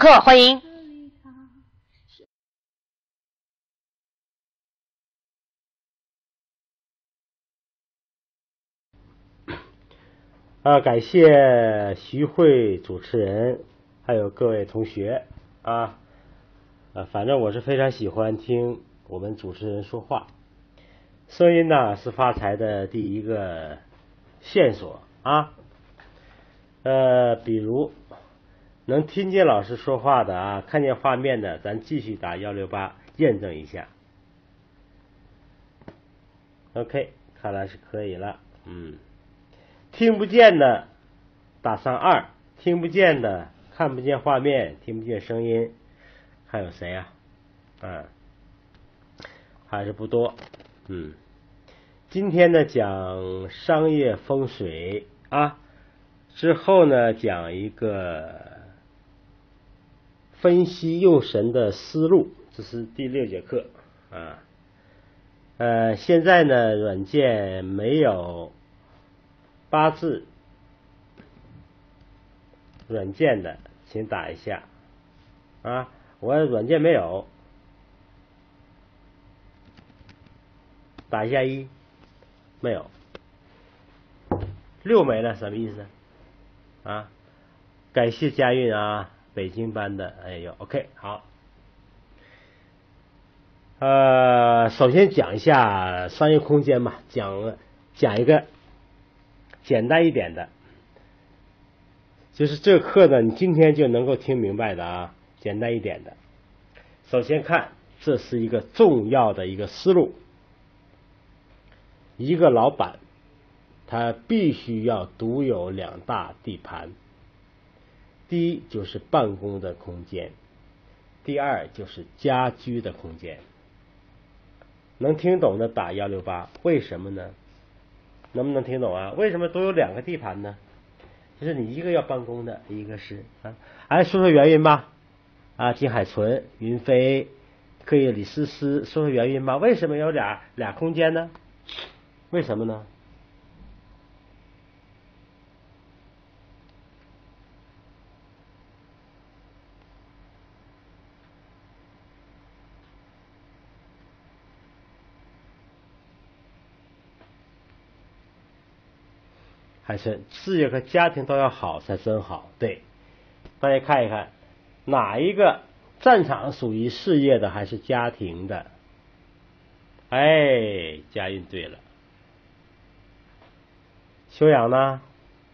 课，欢迎。 感谢徐慧主持人，还有各位同学反正我是非常喜欢听我们主持人说话，声音呢是发财的第一个线索比如能听见老师说话的看见画面的，咱继续打168验证一下。OK， 看来是可以了。听不见的打上2，听不见的看不见画面，听不见声音，还有谁呀？还是不多。今天呢讲商业风水之后呢讲一个分析用神的思路，这是第6节课现在呢软件没有8字软件的请打一下我软件没有，打一下1，没有。6没了什么意思感谢佳韵北京班的OK 好。首先讲一下商业空间吧，讲一个简单一点的，就是这课呢你今天就能够听明白的简单一点的。首先看，这是一个重要的一个思路，一个老板他必须要独有2大地盘，第一就是办公的空间，第二就是家居的空间。能听懂的打168，为什么呢？能不能听懂为什么都有2个地盘呢？就是你一个要办公的，一个是说说原因吧金海纯、云飞、课业李思思，说说原因吧，为什么有俩空间呢？为什么呢？还是事业和家庭都要好才真好。对，大家看一看哪一个战场属于事业的还是家庭的？佳韵对了。修养呢？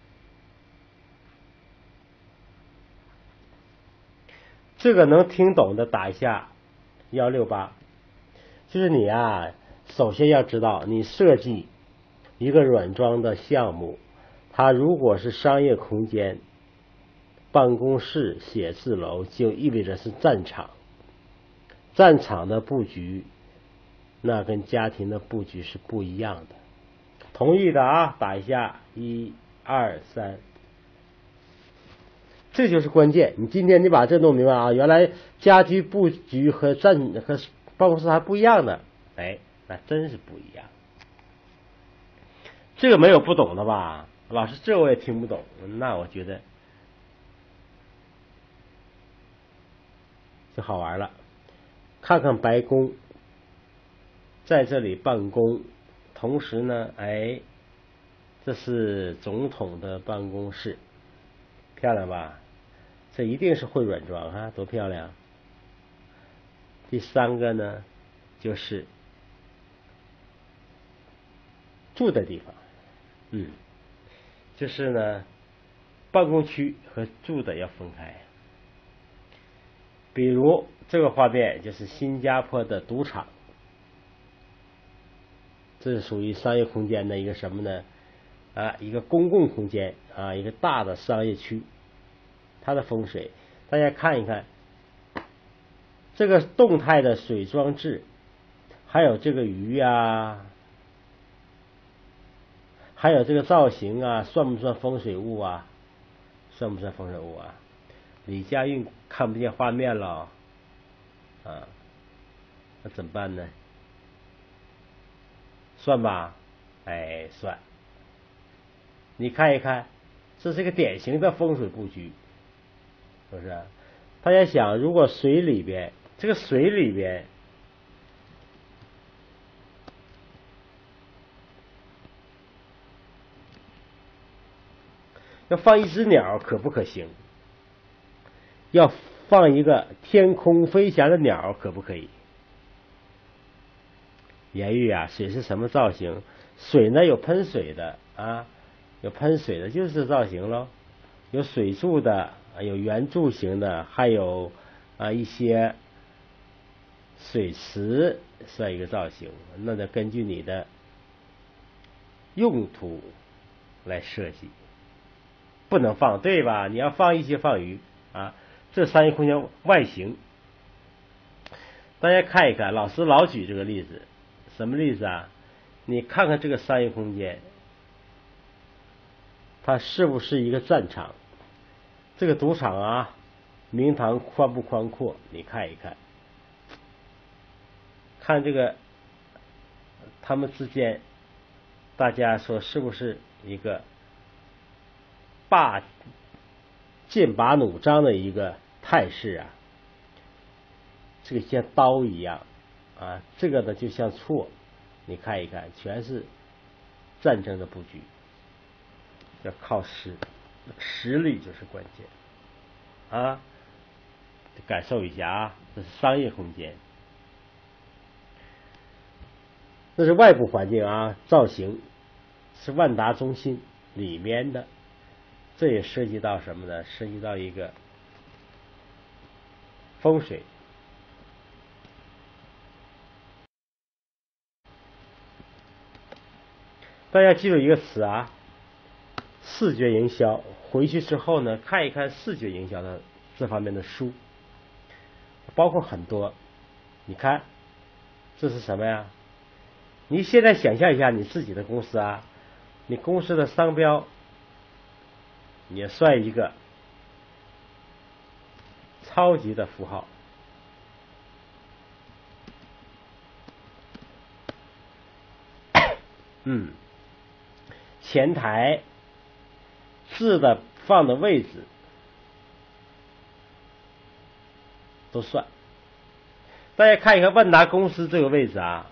这个能听懂的打一下168。就是你首先要知道，你设计一个软装的项目，它如果是商业空间、办公室、写字楼，就意味着是战场。战场的布局那跟家庭的布局是不一样的。同意的打一下1、2、3。这就是关键。你今天你把这弄明白原来家居布局和办公室还不一样的，那真是不一样。这个没有不懂的吧？老师这我也听不懂，那我觉得就好玩了。看看白宫，在这里办公，同时呢这是总统的办公室，漂亮吧？这一定是会软装多漂亮。第3个呢就是住的地方，就是呢办公区和住的要分开。比如这个画面就是新加坡的赌场，这是属于商业空间的一个什么呢一个公共空间一个大的商业区，它的风水大家看一看，这个动态的水装置，还有这个鱼还有这个造型算不算风水物算不算风水物李佳韵看不见画面了那怎么办呢？算吧算。你看一看，这是一个典型的风水布局，是不是？ 大家想，如果水里边，这个水里边要放一只鸟，可不可行？要放一个天空飞翔的鸟，可不可以？言语啊，水是什么造型？水呢有喷水的啊，有喷水的，就是造型咯。有水柱的，有圆柱形的，还有一些水池算一个造型。那得根据你的用途来设计，不能放，对吧？你要放一些放鱼啊。这商业空间外形，大家看一看，老师老举这个例子，什么例子啊？你看看这个商业空间，它是不是一个战场？这个赌场啊，明堂宽不宽阔？你看一看，看这个他们之间，大家说是不是一个剑拔弩张的一个态势啊？这个像刀一样啊，这个呢就像错，你看一看，全是战争的布局，要靠实力就是关键啊！感受一下啊，这是商业空间，这是外部环境啊，造型是万达中心里面的，这也涉及到什么呢？涉及到一个风水。大家记住一个词啊，视觉营销。回去之后呢，看一看视觉营销的这方面的书，包括很多。你看，这是什么呀？你现在想象一下你自己的公司啊，你公司的商标也算一个超级的符号。前台字的放的位置都算。大家看一看万达公司这个位置啊，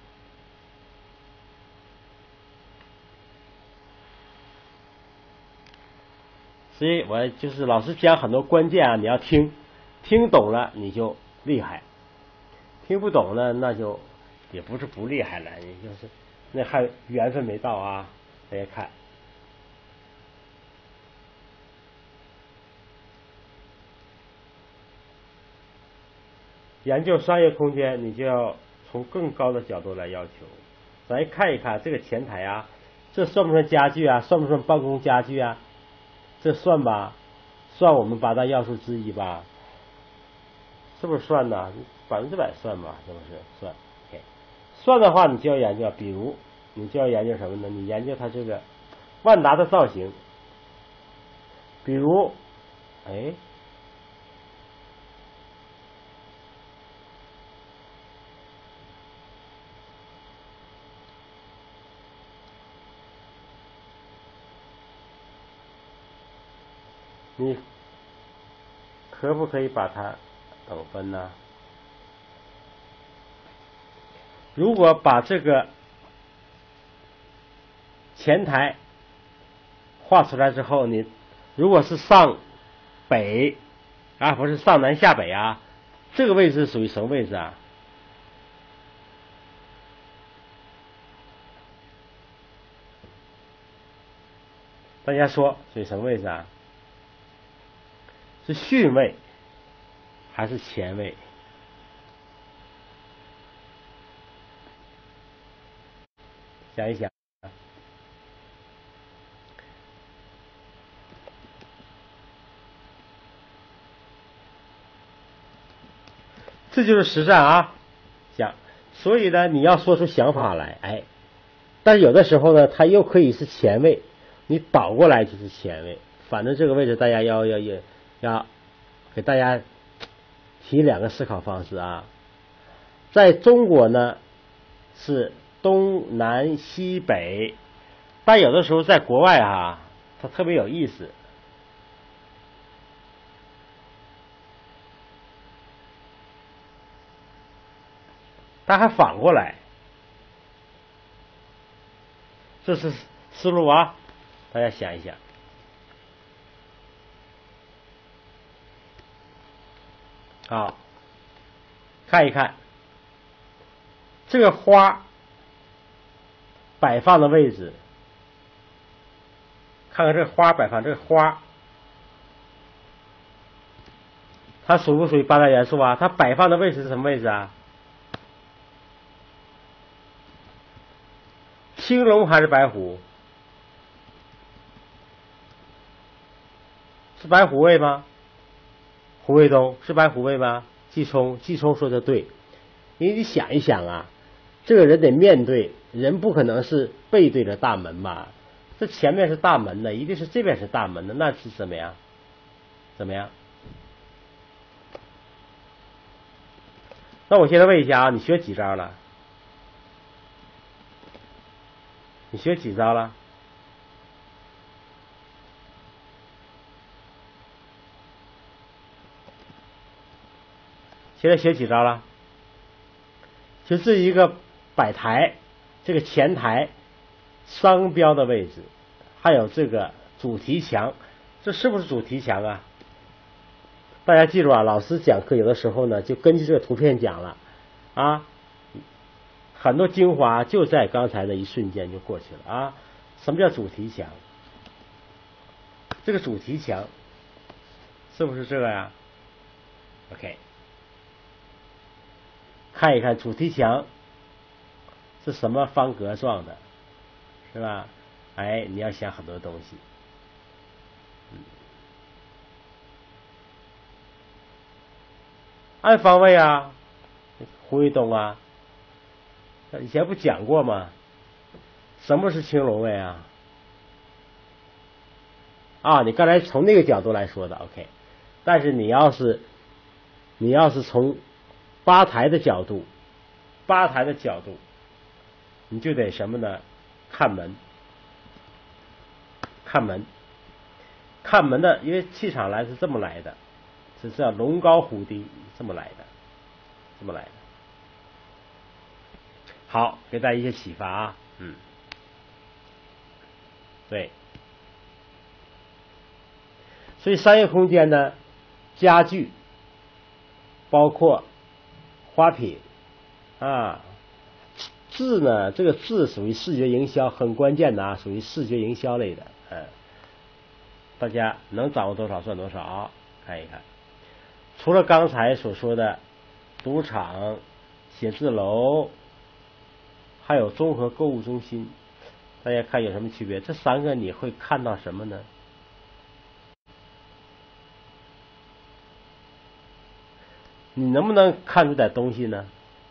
所以我就是老师讲很多关键啊，你要听懂了你就厉害，听不懂呢那就也不是不厉害了，也就是那还缘分没到啊。大家看，研究商业空间，你就要从更高的角度来要求。咱看一看这个前台啊，这算不算家具啊？算不算办公家具啊？这算吧，算我们8大要素之一吧，是不是算呢？100%算吧，是不是算 ？OK， 算的话，你就要研究，比如你就要研究什么呢？你研究它这个万达的造型，比如，你可不可以把它等分呢？如果把这个前台画出来之后，你如果是上北啊，不是上南下北啊，这个位置属于什么位置啊？大家说属于什么位置啊？是巽位还是乾位？想一想，这就是实战啊！想，所以呢，你要说出想法来，但有的时候呢，它又可以是乾位，你倒过来就是乾位。反正这个位置大家要给大家提2个思考方式啊。在中国呢是东南西北，但有的时候在国外啊，它特别有意思。 它还反过来，这是思路啊，大家想一想。好，看一看这个花摆放的位置，看看这个花摆放，这个花它属不属于八大元素啊？它摆放的位置是什么位置啊？青龙还是白虎？是白虎位吗？虎卫东是白虎位吗？季冲说的对，因为你想一想啊，这个人得面对，人不可能是背对着大门吧？这前面是大门的，一定是这边是大门的，那是怎么样？怎么样？那我现在问一下啊，你学几招了？你学几招了？现在学几招了？就这一个摆台，这个前台商标的位置，还有这个主题墙，这是不是主题墙啊？大家记住啊，老师讲课有的时候呢，就根据这个图片讲了啊，很多精华就在刚才的一瞬间就过去了啊。什么叫主题墙？这个主题墙是不是这个呀？OK， 看一看主题墙是什么方格状的，是吧？哎，你要想很多东西。按方位啊，胡卫东啊，以前不讲过吗？什么是青龙位啊？啊，你刚才从那个角度来说的 ，OK。但是你要是从吧台的角度，你就得什么呢？看门的，因为气场来是这么来的，是叫龙高虎低，这么来的。好，给大家一些启发啊，对。所以商业空间呢，家具包括花品啊，字呢，这个字属于视觉营销，很关键的啊，属于视觉营销类的，大家能掌握多少算多少啊，看一看。除了刚才所说的赌场、写字楼，还有综合购物中心，大家看有什么区别？这三个你会看到什么呢？你能不能看出点东西呢？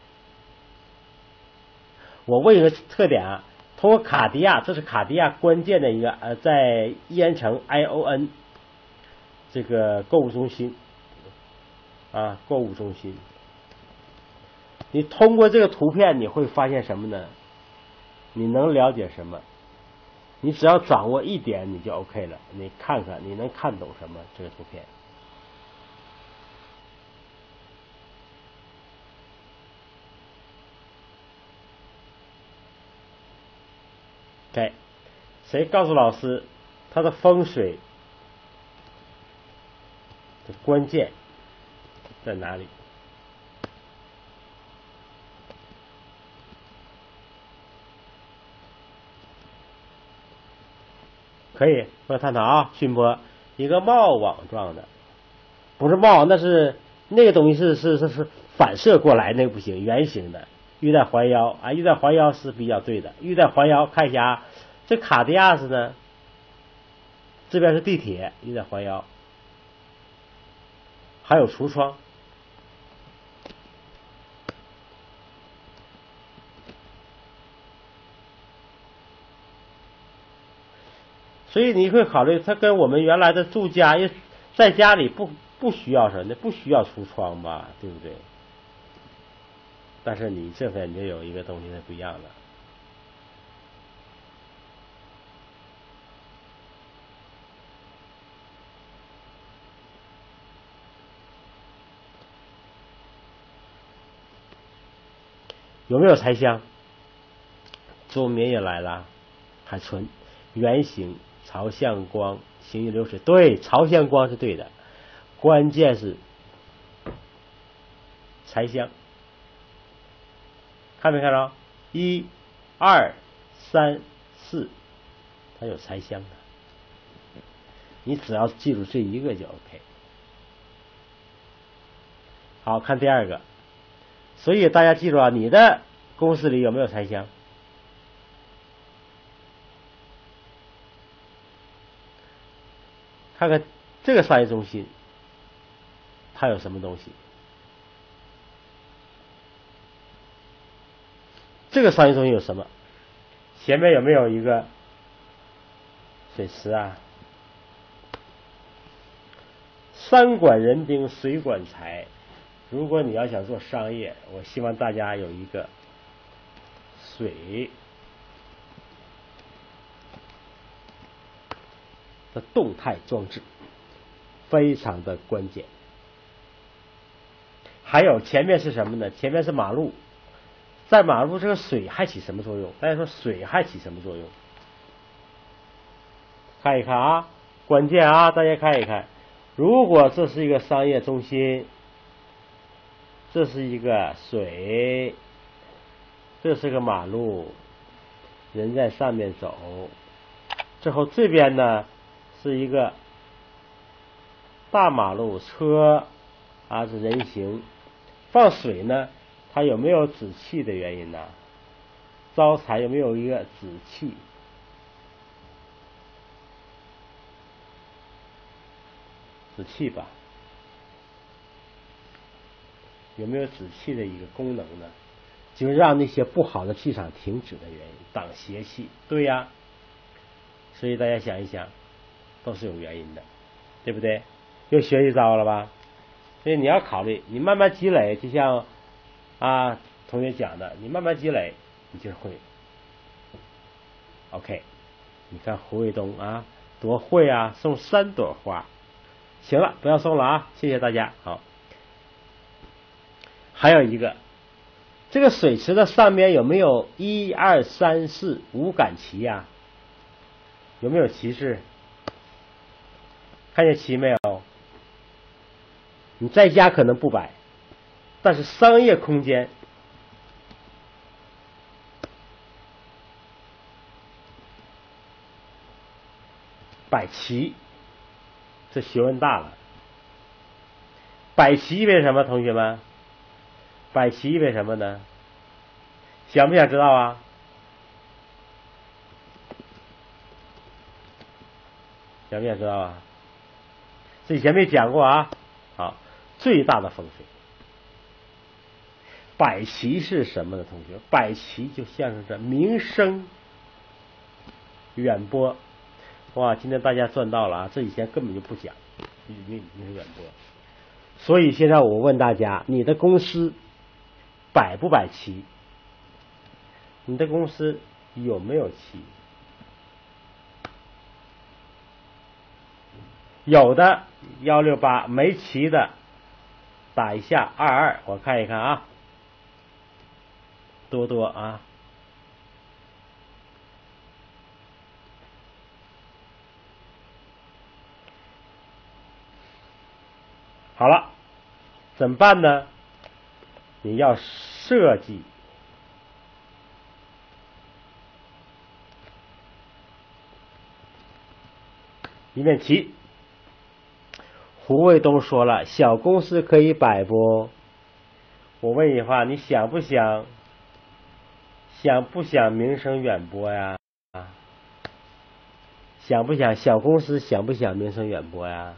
我问一个特点啊，通过卡地亚，这是卡地亚关键的一个在伊恩城 ION 这个购物中心啊，购物中心。你通过这个图片，你会发现什么呢？你能了解什么？你只要掌握一点，你就 OK 了。你看看，你能看懂什么？这个图片。OK， 谁告诉老师它的风水的关键在哪里？可以说探讨啊，讯波一个帽网状的，不是帽，那是那个东西是反射过来，那个不行，圆形的，玉带环腰啊，玉带环腰是比较对的，玉带环腰看一下啊，这卡地亚斯呢，这边是地铁，玉带环腰，还有橱窗。所以你会考虑，它跟我们原来的住家，因为在家里不需要什么，不需要橱窗吧，对不对？但是你这边就有一个东西是不一样的。 有没有财香？周明也来了，海纯，圆形朝向光，行云流水，对，朝向光是对的，关键是财香，看没看着？1、2、3、4，它有财香的，你只要记住这一个就 OK。好，看第二个，所以大家记住啊，你的公司里有没有财香？看看这个商业中心，它有什么东西？这个商业中心有什么？前面有没有一个水池啊？山管人丁，水管财。如果你要想做商业，我希望大家有一个水的动态装置，非常的关键。还有前面是什么呢？前面是马路，在马路这个水还起什么作用？大家说水还起什么作用？看一看啊，关键啊，大家看一看。如果这是一个商业中心，这是一个水，这是个马路，人在上面走，之后这边呢是一个大马路，车啊是人行，放水呢，它有没有止气的原因呢？招财有没有一个止气？止气吧，有没有止气的一个功能呢？就是让那些不好的气场停止的原因，挡邪气。对呀，所以大家想一想，都是有原因的，对不对？又学一招了吧？所以你要考虑，你慢慢积累，就像同学讲的，你慢慢积累，你就会。OK， 你看胡卫东啊，多会啊，送3朵花。行了，不要送了啊！谢谢大家。好，还有一个，这个水池的上面有没有1、2、3、4 5杆旗呀？有没有旗帜？看见旗没有？你在家可能不摆，但是商业空间摆旗，这学问大了。摆旗意味着什么？同学们，摆旗意味着什么呢？想不想知道啊？想不想知道啊？这以前没讲过啊。好，最大的风水。摆旗是什么呢？同学，摆旗就象征着名声远播。哇，今天大家赚到了啊！这以前根本就不讲，名声远播。所以现在我问大家，你的公司摆不摆旗？你的公司有没有旗？有的168，没旗的打一下22，我看一看啊，多多啊。好了，怎么办呢？你要设计一面旗。胡卫东说了，小公司可以摆不？我问你句话，你想不想名声远播呀？想不想小公司想不想名声远播呀？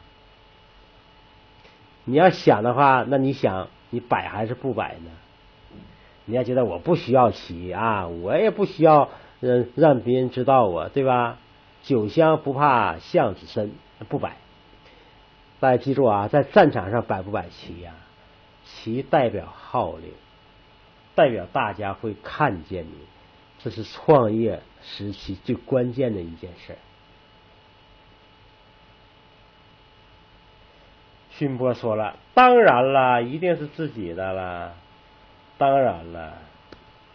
你要想的话，那你想你摆还是不摆呢？你要觉得我不需要旗啊，我也不需要让别人知道我，对吧？酒香不怕巷子深，不摆。大家记住啊，在战场上摆不摆旗呀？旗代表号令，代表大家会看见你，这是创业时期最关键的一件事。勋波说了，当然了，一定是自己的了，当然了，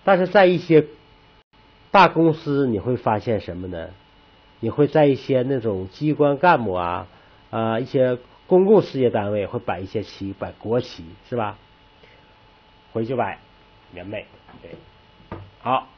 但是在一些大公司你会发现什么呢？你会在一些那种机关干部一些公共事业单位会摆一些旗，摆国旗，是吧？回去摆原妹，对，好，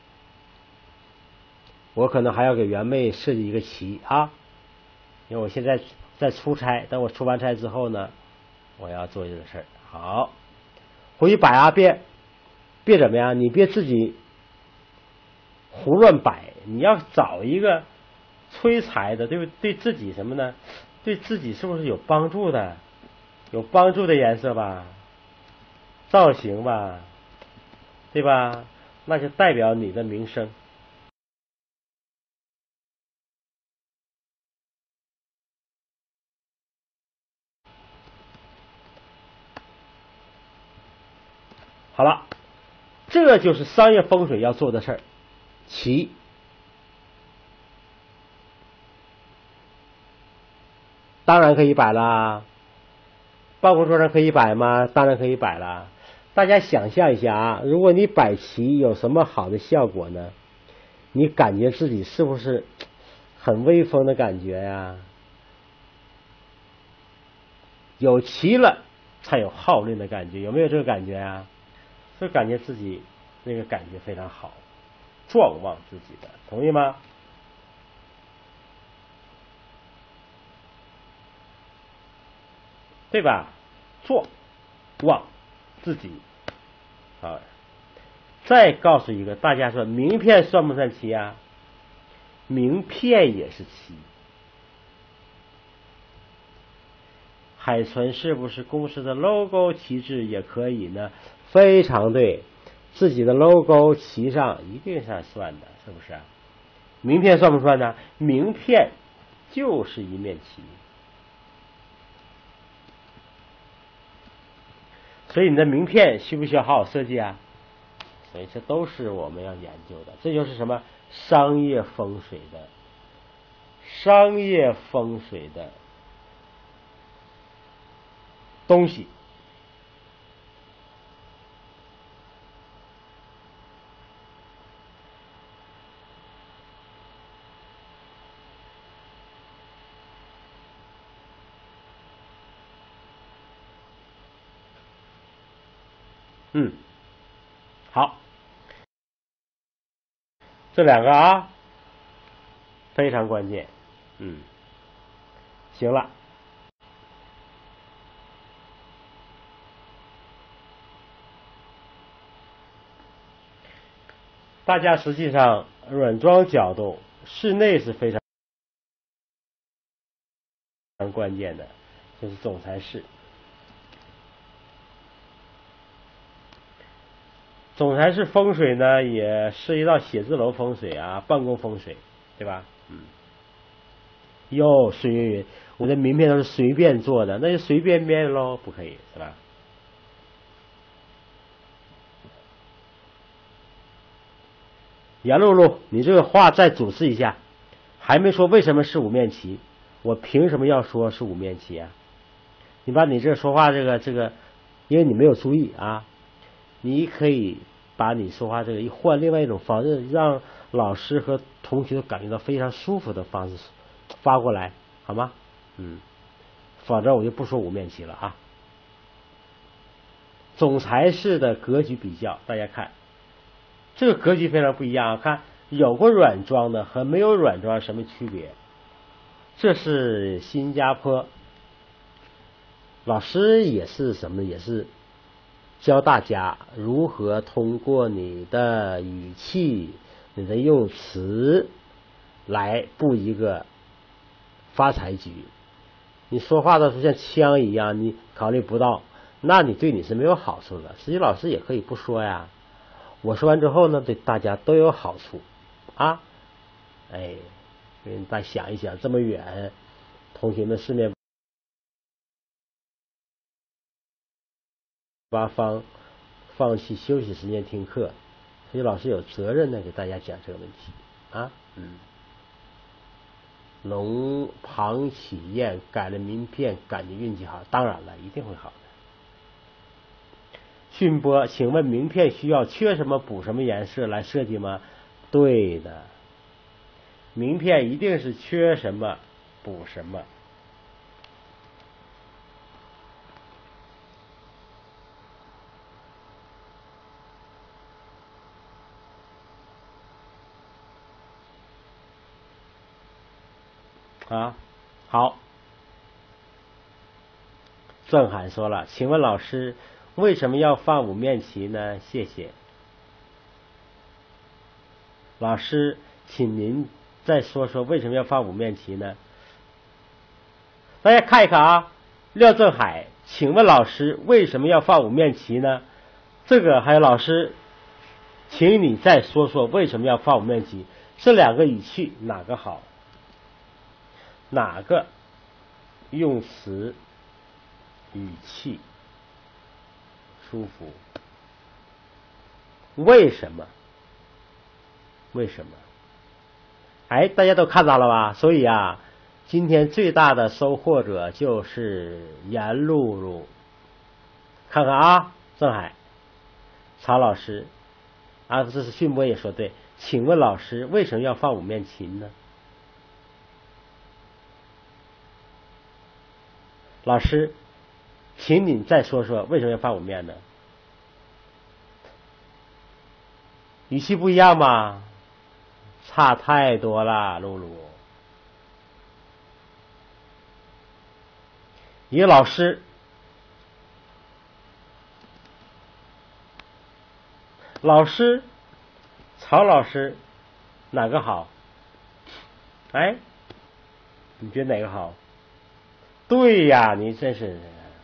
我可能还要给原妹设计一个旗啊，因为我现在在出差，等我出完差之后呢，我要做这个事儿。好，回去摆啊，别怎么样，你别自己胡乱摆，你要找一个催财的，对不对？自己什么呢？对自己是不是有帮助的？有帮助的颜色吧，造型吧，对吧？那就代表你的名声。好了，这就是商业风水要做的事儿。旗当然可以摆啦，办公桌上可以摆吗？当然可以摆啦。大家想象一下啊，如果你摆旗有什么好的效果呢？你感觉自己是不是很威风的感觉呀？有旗了才有号令的感觉，有没有这个感觉啊？所以感觉自己那个感觉非常好，壮望自己的，同意吗？对吧？壮望自己。好，再告诉一个，大家说名片算不算旗啊？名片也是旗。海存是不是公司的 logo 旗帜也可以呢？非常对，自己的 logo 旗上一定是算的，是不是啊？名片算不算呢？名片就是一面旗。所以你的名片需不需要好好设计啊？所以这都是我们要研究的，这就是什么商业风水的东西。好，这两个啊非常关键。行了，大家实际上软装角度室内是非常关键的，就是总裁室。总裁室风水呢，也涉及到写字楼风水啊，办公风水，对吧？哟，水云云，我的名片都是随便做的，那就随便便喽，不可以是吧？杨露露，你这个话再组织一下，还没说为什么是五面旗，我凭什么要说是五面旗啊？你把你这说话这个，因为你没有注意啊，你可以把你说话这个换另外一种方式，让老师和同学都感觉到非常舒服的方式发过来，好吗？否则我就不说五面旗了啊。总裁室的格局比较，大家看，这个格局非常不一样。看有过软装的和没有软装什么区别？这是新加坡，老师也是什么？也是教大家如何通过你的语气、你的用词来布一个发财局。你说话的时候像枪一样，你考虑不到，那你对你是没有好处的。实际老师也可以不说呀，我说完之后呢，对大家都有好处啊。大家想一想，这么远，同学们四面八方放弃休息时间听课，所以老师有责任呢，给大家讲这个问题啊。龙庞启燕改了名片，感觉运气好，当然了，一定会好的。 迅波，请问名片需要缺什么补什么颜色来设计吗？对的，名片一定是缺什么补什么。啊，好。郑海说了，请问老师为什么要放五面旗呢？谢谢。老师，请您再说说为什么要放五面旗呢？大家看一看啊，廖振海，请问老师为什么要放五面旗呢？这个还有老师，请你再说说为什么要放五面旗？这两个语气哪个好？哪个用词语气舒服？为什么？为什么？哎，大家都看到了吧？所以啊，今天最大的收获者就是严露露。看看啊，郑海、曹老师啊，这是迅波也说对。请问老师为什么要放五面旗呢？老师，请你再说说为什么要放五面呢？语气不一样吗？差太多了，露露。一个老师，曹老师，哪个好？哎，你觉得哪个好？对呀，你真是。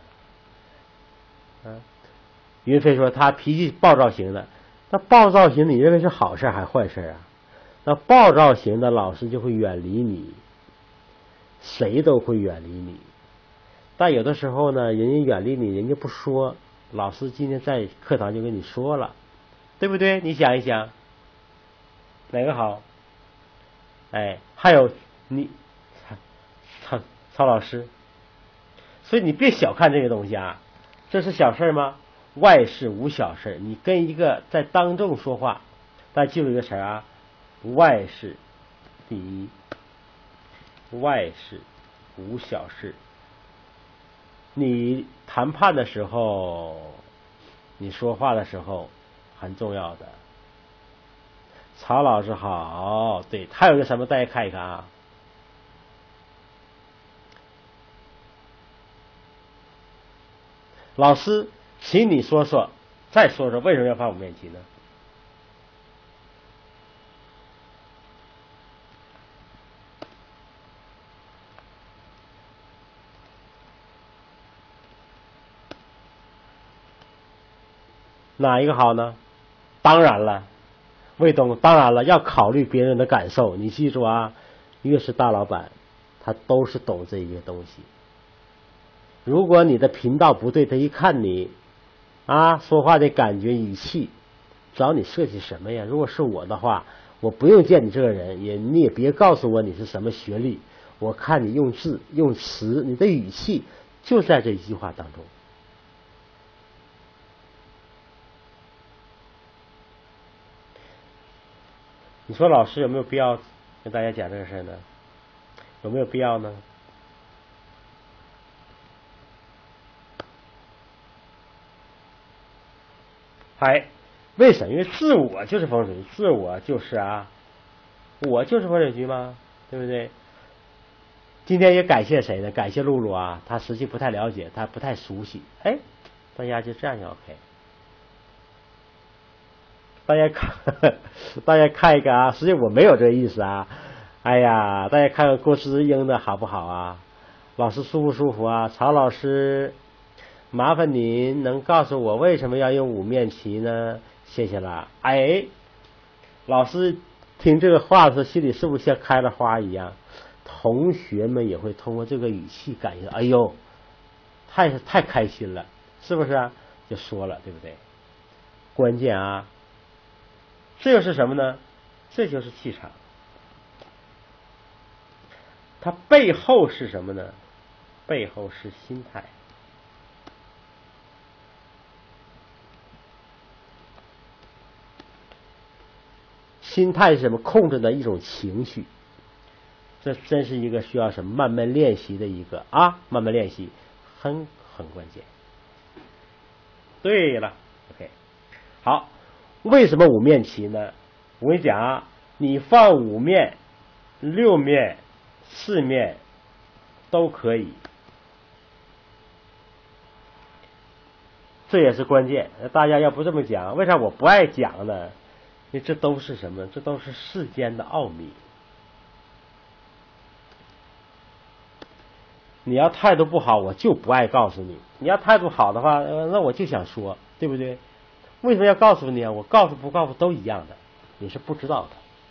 云飞说他脾气暴躁型的，那暴躁型你认为是好事还是坏事啊？那暴躁型的老师就会远离你，谁都会远离你。但有的时候呢，人家远离你，人家不说，老师今天在课堂就跟你说了，对不对？你想一想，哪个好？哎，还有你，曹老师，所以你别小看这个东西啊，这是小事吗？外事无小事。你跟一个在当众说话，大家记住一个词啊，外事第一，外事无小事。你谈判的时候，你说话的时候很重要的。曹老师好，对，还有一个什么，大家看一看啊。老师，请你说说，再说说为什么要放五面旗呢？哪一个好呢？当然了，魏东，当然了，要考虑别人的感受。你记住啊，越是大老板，他都是懂这些东西。如果你的频道不对，他一看你啊说话的感觉语气，找你设计什么呀？如果是我的话，我不用见你这个人，你也别告诉我你是什么学历，我看你用字用词，你的语气就在这一句话当中。你说老师有没有必要跟大家讲这个事呢？有没有必要呢？嗨，为什么？因为自我就是风水，自我就是啊，我就是风水局吗？对不对？今天也感谢谁呢？感谢露露啊，她实际不太了解，她不太熟悉。哎，大家就这样就 OK。大家看，大家看一个啊，实际我没有这个意思啊。哎呀，大家看看郭思英的好不好啊？老师舒不舒服啊？曹老师，麻烦您能告诉我为什么要用五面旗呢？谢谢了。哎，老师听这个话的时候，心里是不是像开了花一样？同学们也会通过这个语气感觉，哎呦，太开心了，是不是啊？就说了，对不对？关键啊，这又是什么呢？这就是气场。它背后是什么呢？背后是心态。 心态是什么？控制的一种情绪。这真是一个需要什么慢慢练习的一个慢慢练习，很关键。对了 ，OK， 好，为什么五面旗呢？我跟你讲啊，你放5面、6面、4面都可以，这也是关键。大家要不这么讲，为啥我不爱讲呢？因为这都是什么？这都是世间的奥秘。你要态度不好，我就不爱告诉你；你要态度好的话，那我就想说，对不对？为什么要告诉你啊？我告诉不告诉都一样的，你是不知道的。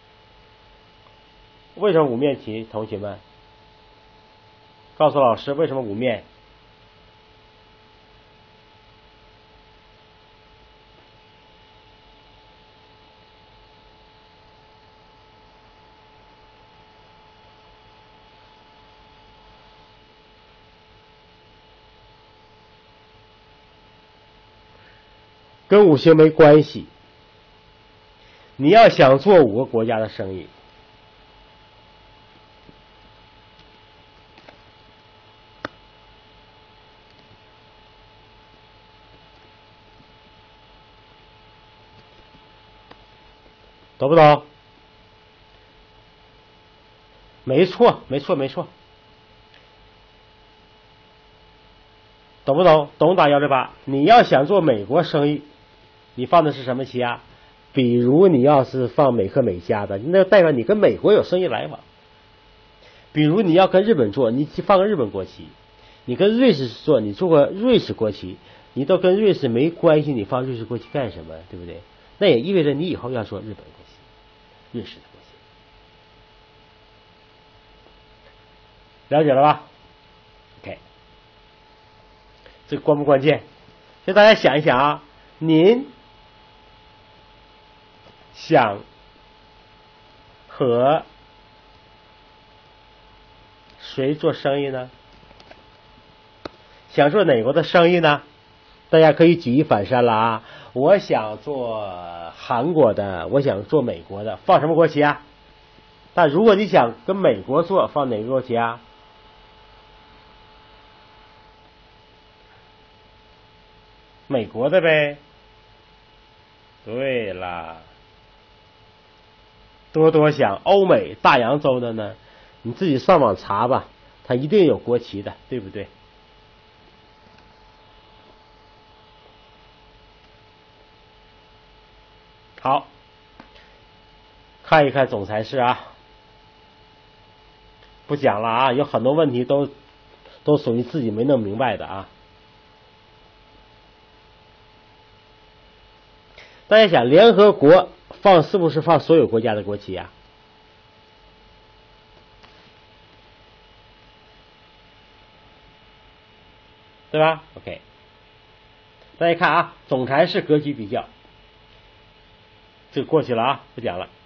为什么5面旗？同学们，告诉老师为什么5面？跟五行没关系。你要想做5个国家的生意，懂不懂？没错，没错，没错。懂不懂？懂打168。你要想做美国生意，你放的是什么旗啊？比如你要是放美克美家的，那代表你跟美国有生意来往。比如你要跟日本做，你放个日本国旗；你跟瑞士做，你做个瑞士国旗。你都跟瑞士没关系，你放瑞士国旗干什么？对不对？那也意味着你以后要做日本国旗、瑞士的国旗。了解了吧 ？OK， 这关不关键？就大家想一想啊，您想和谁做生意呢？想做哪国的生意呢？大家可以举一反三了啊！我想做韩国的，我想做美国的，放什么国旗啊？但如果你想跟美国做，放哪个国旗啊？美国的呗。对啦，多多想欧美大洋洲的呢，你自己上网查吧，它一定有国旗的，对不对？好，看一看总裁室啊，不讲了啊，有很多问题都属于自己没弄明白的啊。大家想，联合国是不是放所有国家的国旗啊？对吧 ？OK， 大家看啊，总裁室格局比较，这个过去了啊，不讲了。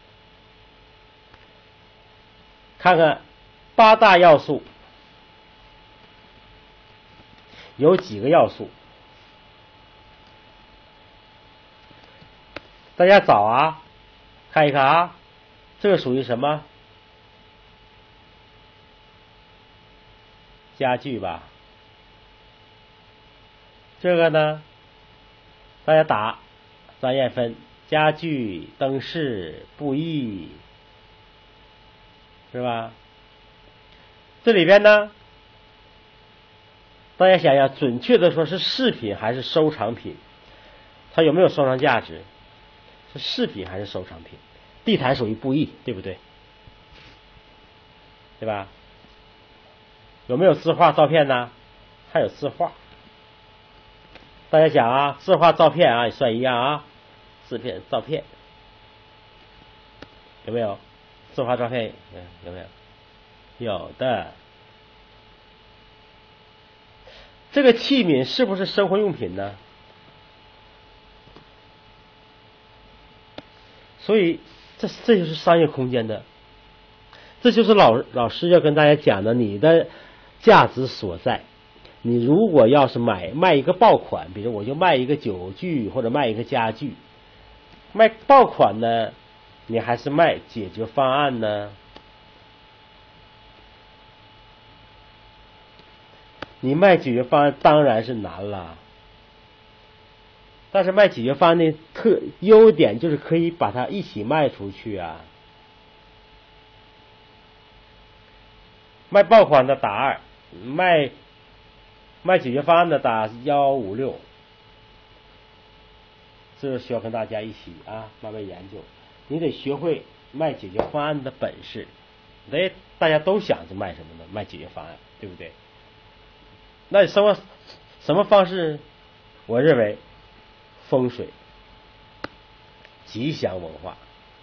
看看8大要素有几个要素？大家找啊，看一看啊，这个属于什么？家具吧。这个呢，大家打专业分，家具、灯饰、布艺，是吧？这里边呢，大家想想，准确的说是饰品还是收藏品？它有没有收藏价值？是饰品还是收藏品？地毯属于布艺，对不对？对吧？有没有字画照片呢？还有字画。大家讲啊，字画照片啊也算一样啊，字片照片有没有？字画照片有没有？有的。这个器皿是不是生活用品呢？所以这就是商业空间的，这就是老师要跟大家讲的，你的价值所在。你如果要是卖一个爆款，比如我就卖一个酒具或者卖一个家具，卖爆款呢， 你还是卖解决方案呢？你卖解决方案当然是难了，但是卖解决方案的优点就是可以把它一起卖出去啊。卖爆款的打2，卖解决方案的打156，这需要跟大家一起慢慢研究。你得学会卖解决方案的本事。大家都想着卖什么呢？卖解决方案，对不对？那什么方式？我认为风水、吉祥文化。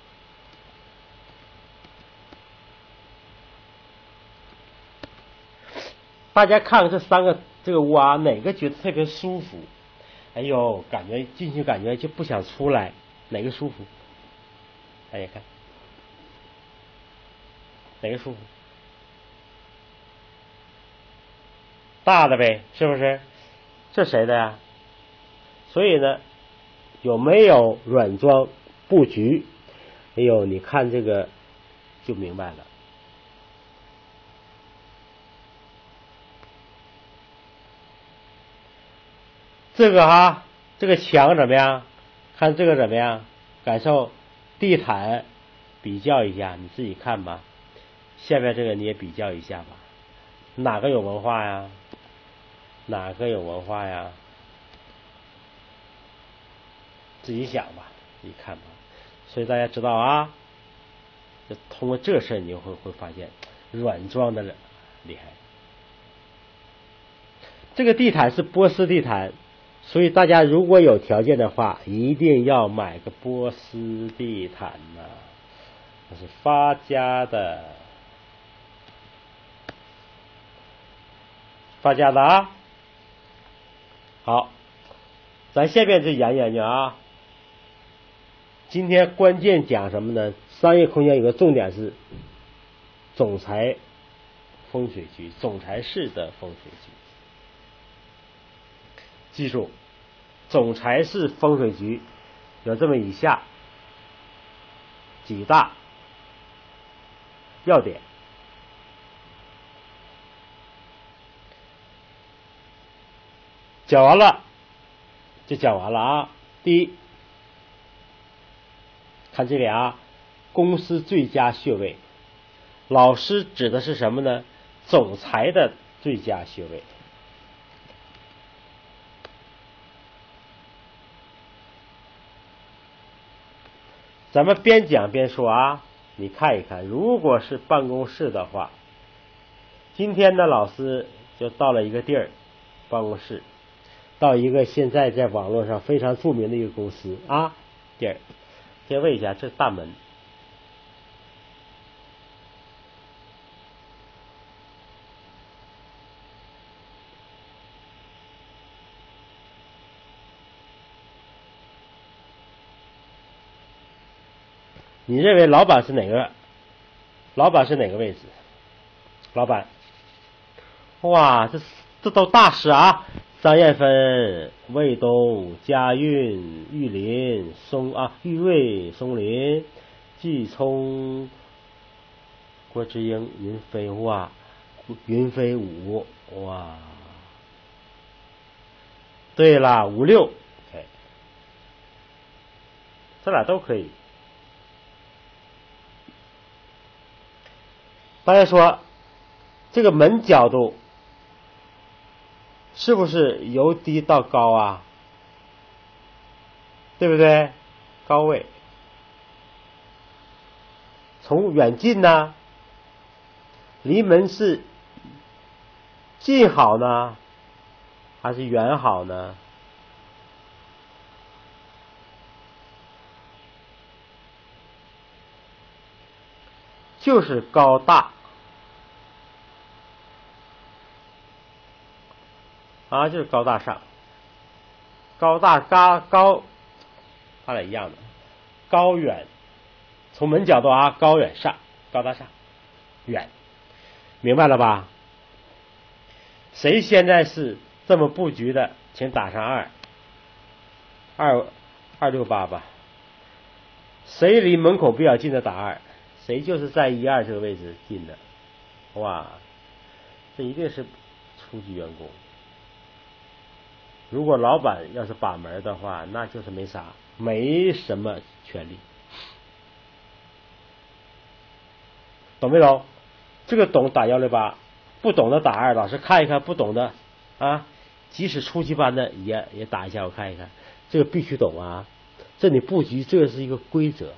大家看看这3个这个屋哪个觉得特别舒服？哎呦，感觉进去感觉就不想出来，哪个舒服？大家看，哪个舒服？大的呗，是不是？这谁的呀？所以呢，有没有软装布局？哎呦，你看这个就明白了。这个这个墙怎么样？看这个怎么样？感受地毯比较一下，你自己看吧。下面这个你也比较一下吧，哪个有文化呀？哪个有文化呀？自己想吧，你看吧。所以大家知道就通过这事你会发现软装的厉害。这个地毯是波斯地毯，所以大家如果有条件的话，一定要买个波斯地毯呐，这是发家的，发家的好，咱下面就研究今天关键讲什么呢？商业空间有个重点是总裁风水局，总裁室的风水局。记住，总裁室风水局有这么以下几大要点。讲完了就讲完了第一，看这里公司最佳穴位，老师指的是什么呢？总裁的最佳穴位。咱们边讲边说你看一看，如果是办公室的话，今天呢老师就到了一个地儿，办公室，到一个现在在网络上非常著名的一个公司地儿，先问一下，这大门你认为老板是哪个？老板是哪个位置？老板，哇，这都大师张艳芬、卫东、嘉韵、玉林、玉瑞、松林、季聪、郭志英、云飞云飞舞对了，56，这俩都可以。大家说这个门角度是不是由低到高对不对？高位。从远近呢，离门是近好呢还是远好呢？就是高大就是高大上，高大高，它俩一样的，高远，从门角度高远上，高大上，远，明白了吧？谁现在是这么布局的，请打上268吧。 谁离门口比较近的打2，谁就是在1、2这个位置进的。哇，这一定是初级员工。如果老板要是把门的话，那就是没什么权利。懂没懂？这个懂打168，不懂的打2，老师看一看，不懂的啊，即使初级班的也打一下，我看一看，这个必须懂啊。这你布局，这个是一个规则。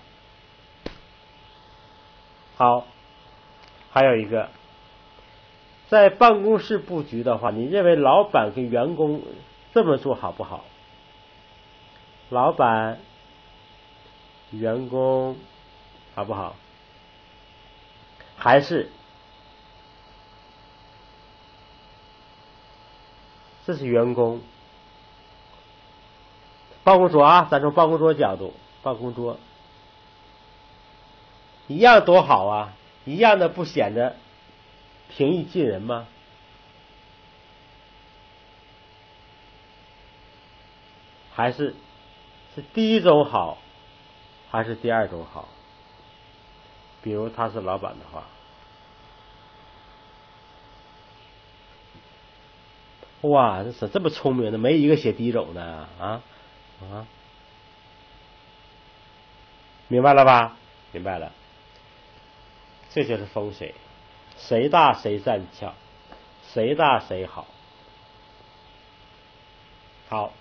好，还有一个，在办公室布局的话，你认为老板跟员工这么做好不好？老板、员工好不好？还是这是员工办公桌啊，咱从办公桌角度，办公桌一样多好啊，一样的不显得平易近人吗？还是第一种好，还是第2种好？比如他是老板的话，哇，这么聪明的，没一个写第一种的啊！明白了吧？明白了，这就是风水，谁大谁占窍，谁大谁好。好，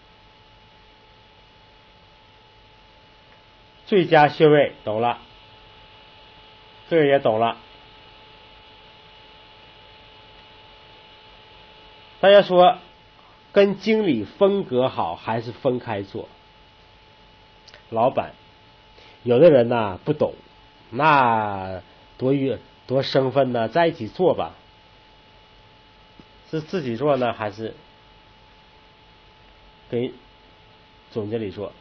最佳穴位懂了，这个也懂了。大家说，跟经理风格好还是分开做？老板，有的人呢不懂，那多生分呢，在一起做吧。是自己做呢，还是跟总经理做？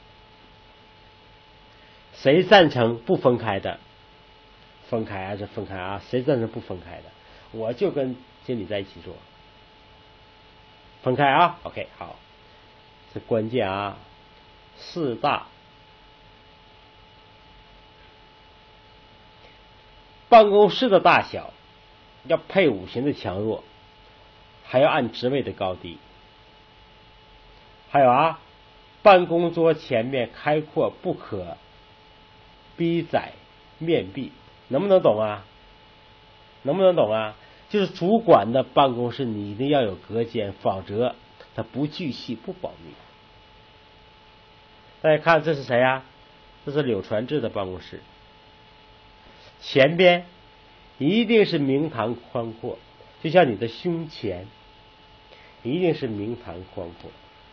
谁赞成不分开的？分开还是分开啊？谁赞成不分开的？我就跟经理在一起做。分开啊 ，OK， 好，这关键啊，4大。办公室的大小要配五行的强弱，还要按职位的高低。还有啊，办公桌前面开阔不可逼窄面壁，能不能懂啊？能不能懂啊？就是主管的办公室你一定要有隔间，否则它不巨细不保密。大家看这是谁啊？这是柳传志的办公室，前边一定是明堂宽阔，就像你的胸前一定是明堂宽阔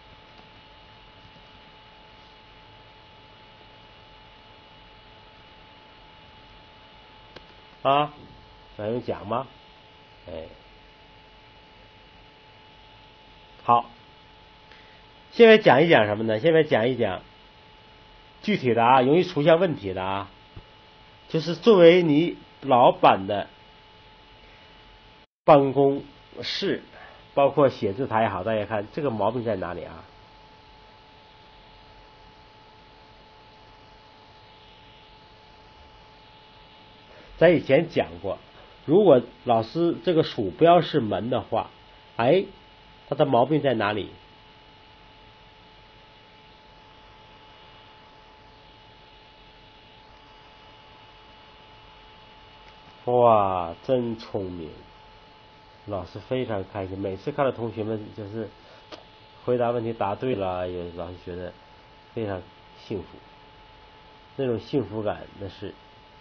啊，还用讲吗？好，现在讲一讲什么呢？现在讲一讲具体的啊，容易出现问题的啊，就是作为你老板的办公室，包括写字台也好，大家看这个毛病在哪里啊？咱以前讲过，如果老师这个鼠标是门的话，它的毛病在哪里？哇，真聪明，老师非常开心。每次看到同学们就是回答问题答对了，老师觉得非常幸福，那种幸福感那是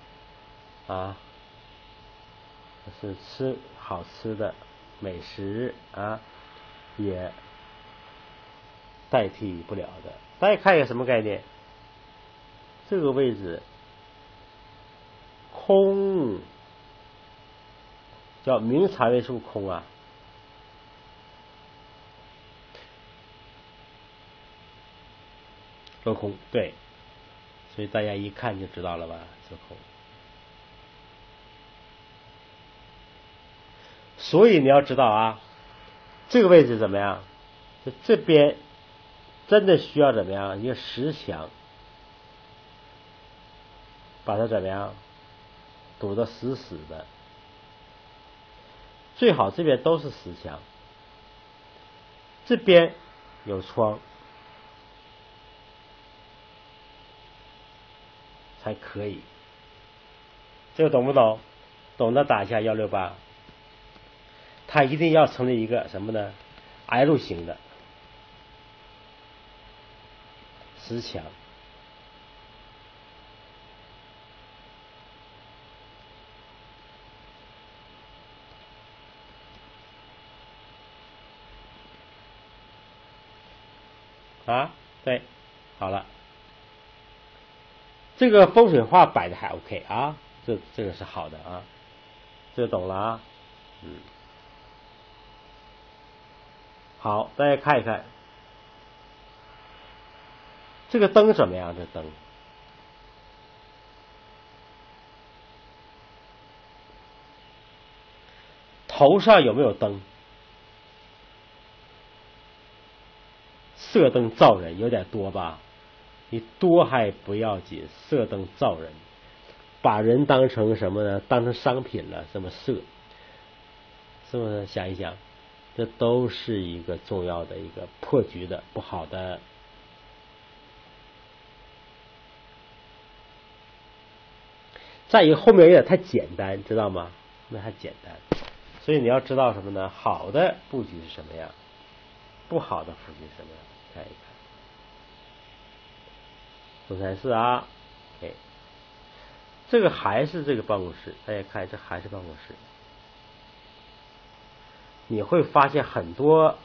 是吃好吃的美食啊，也代替不了的。大家看一个什么概念？这个位置空，叫明财位数空啊，落空，对，所以大家一看就知道了吧，是空。所以你要知道啊，这个位置怎么样？这边真的需要怎么样？一个10强， 把它怎么样堵得死死的，最好这边都是实墙，这边有窗才可以。这个懂不懂？懂的打一下168。它一定要成立一个什么呢 ？L 型的实墙。啊，对，好了，这个风水画摆的还 OK 啊，这个是好的啊，这个懂了啊，好，大家看一看，这个灯怎么样？这灯头上有没有灯？射灯照人有点多吧？你多还不要紧，射灯照人，把人当成什么呢？当成商品了，这么射，是不是？想一想，这都是一个重要的一个破局的不好的。再一个后面有点太简单，知道吗？那太简单，所以你要知道什么呢？好的布局是什么样，不好的布局是什么样，看一看。总裁室啊，哎，这个还是这个办公室，大家看，这还是办公室。你会发现很多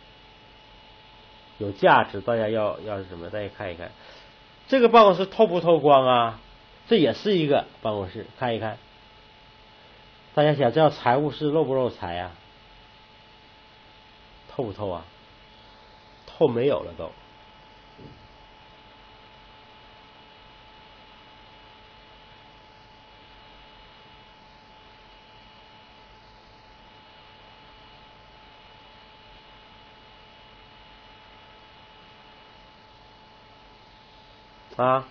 有价值，大家要是什么？大家看一看，这个办公室透不透光啊？这也是一个办公室，看一看。大家想，这样财务室漏不漏财啊？透不透啊？透没有了都。啊，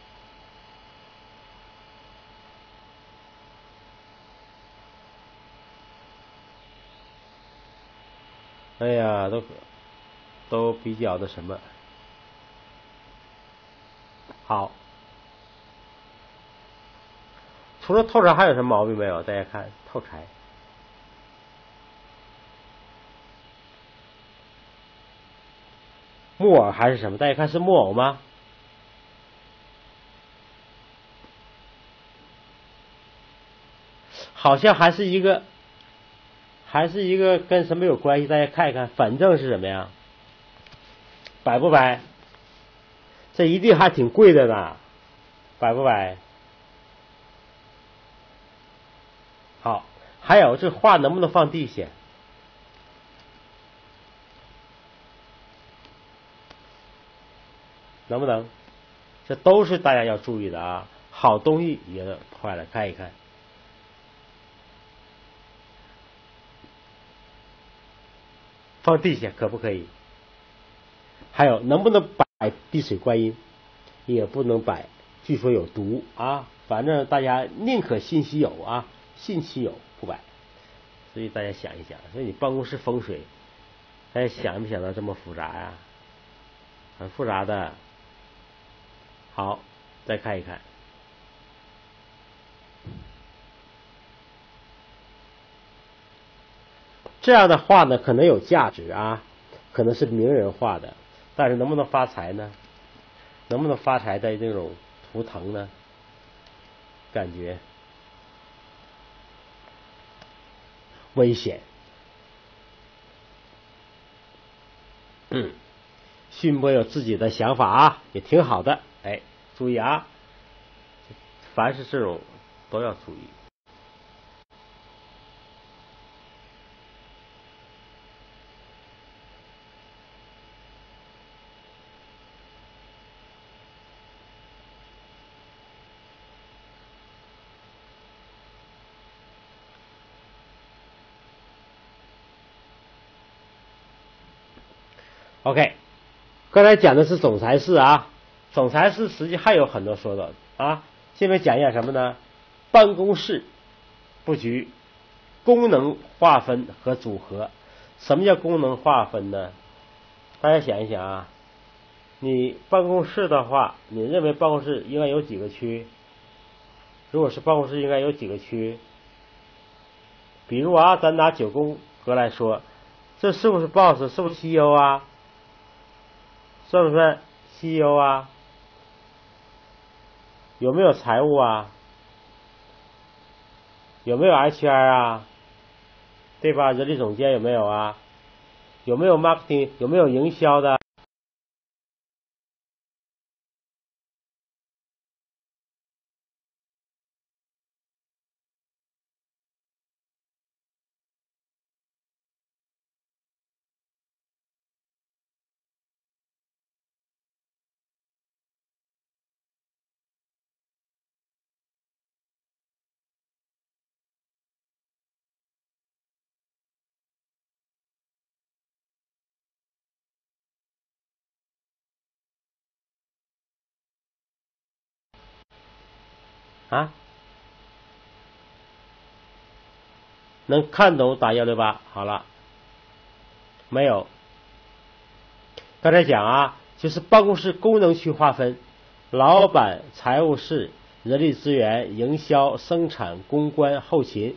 哎呀，都比较的什么好。除了透财还有什么毛病没有？大家看透财，木耳还是什么？大家看是木偶吗？好像还是一个跟什么有关系？大家看一看，反正是什么呀？摆不摆？这一定还挺贵的呢，摆不摆？好，还有这画能不能放地下？能不能？这都是大家要注意的啊！好东西也坏了，看一看。放地下可不可以？还有能不能摆滴水观音？也不能摆，据说有毒啊。反正大家宁可信其有啊，信其有不摆。所以大家想一想，所以你办公室风水，大家想没想到这么复杂呀？很复杂的。好，再看一看。这样的画呢，可能有价值啊，可能是名人画的，但是能不能发财呢？能不能发财的这种图腾呢？感觉危险。勋博有自己的想法啊，也挺好的。哎，注意啊，凡是这种都要注意。OK， 刚才讲的是总裁室啊，总裁室实际还有很多说的啊。 下面讲一下什么呢？办公室布局功能划分和组合。什么叫功能划分呢？大家想一想啊，你办公室的话，你认为办公室应该有几个区？如果是办公室应该有几个区？比如啊，咱拿9宫格来说，这是不是 boss？ 是不是 CEO 啊？算不算 CEO 啊？有没有财务啊？有没有 HR 啊？对吧？人力总监有没有啊？有没有 marketing？ 有没有营销的？啊？能看懂打168。好了，没有。刚才讲啊，就是办公室功能区划分，老板、财务室、人力资源、营销、生产、公关、后勤，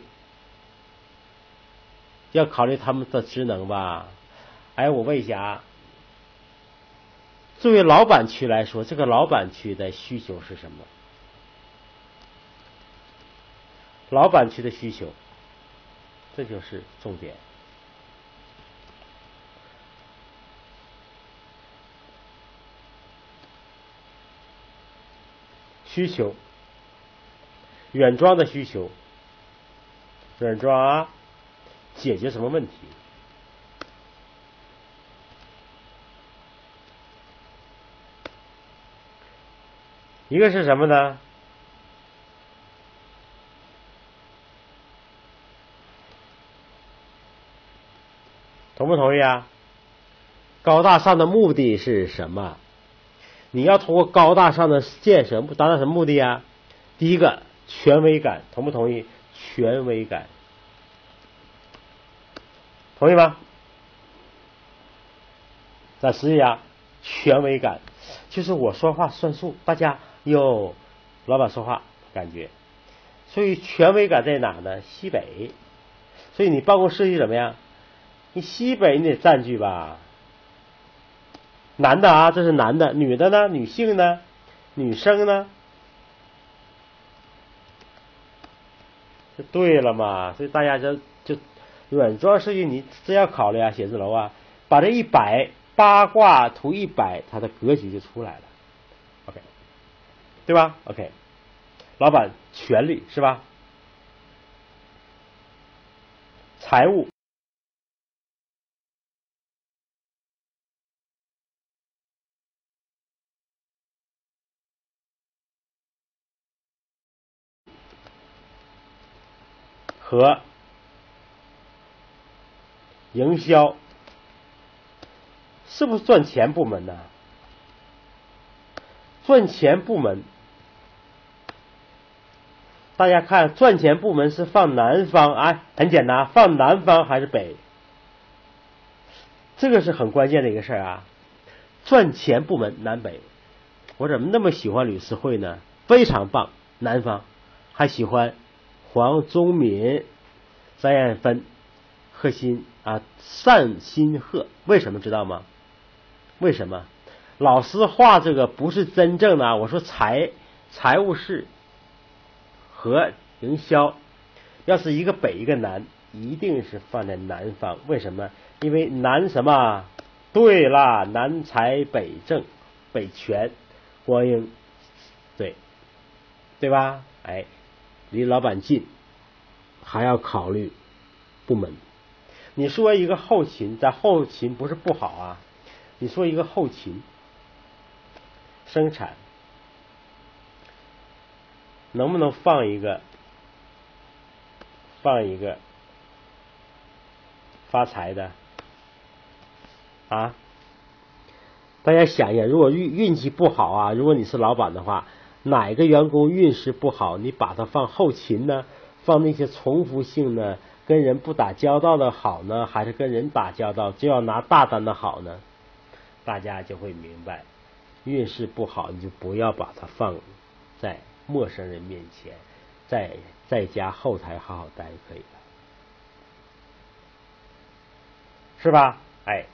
要考虑他们的职能吧。哎，我问一下啊，作为老板区来说，这个老板区的需求是什么？老板区的需求，这就是重点。需求，远装的需求，远装啊，解决什么问题？一个是什么呢？同不同意啊？高大上的目的是什么？你要通过高大上的建设达到什么目的啊？第一个，权威感，同不同意？权威感，同意吗？再实际啊，权威感就是我说话算数，大家有老板说话感觉。所以权威感在哪呢？西北。所以你办公室是怎么样？你西北你得占据吧。男的啊，这是男的，女的呢？女性呢？女生呢？就对了嘛。所以大家就软装设计，你真要考虑啊，写字楼啊，把这100八卦图100，它的格局就出来了。OK， 对吧 ？OK， 老板权力是吧？财务和营销是不是赚钱部门呢？赚钱部门，大家看赚钱部门是放南方，哎，很简单，放南方还是北？这个是很关键的一个事儿啊。赚钱部门南北，我怎么那么喜欢吕思慧呢？非常棒，南方，还喜欢黄宗敏、张艳芬、贺新啊，单新鹤，为什么知道吗？为什么？老师画这个不是真正的啊，我说财务室和营销，要是一个北一个南，一定是放在南方。为什么？因为南什么？对啦，南财北正，北权，光阴，对吧？哎，离老板近，还要考虑部门。你说一个后勤，在后勤不是不好啊，你说一个后勤生产，能不能放一个发财的啊？大家想一想，如果运气不好啊，如果你是老板的话， 哪个员工运势不好，你把他放后勤呢，放那些重复性呢，跟人不打交道的好呢，还是跟人打交道就要拿大单的好呢？大家就会明白，运势不好你就不要把它放在陌生人面前，在家后台好好待就可以了，是吧？哎，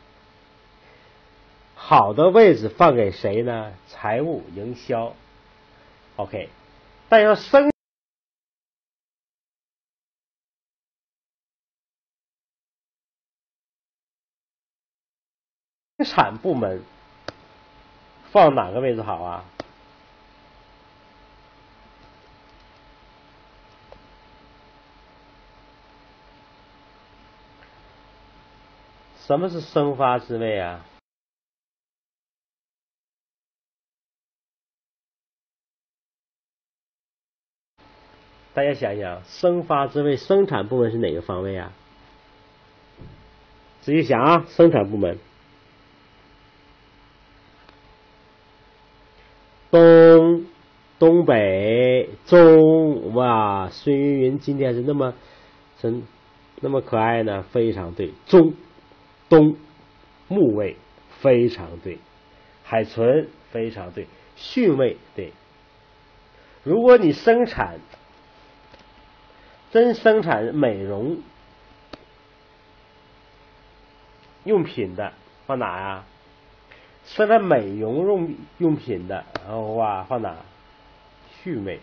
好的位置放给谁呢？财务、营销。OK， 但要生产部门放哪个位置好啊？什么是生发之位啊？大家想想，生发之位，生产部门是哪个方位啊？仔细想啊，生产部门，东北、中，哇，孙云云今天是那么可爱呢，非常对。东木位非常对，海豚非常对，巽位对。如果你生产美容用品的放哪呀？生产美容用品的，哇，放哪？巽位。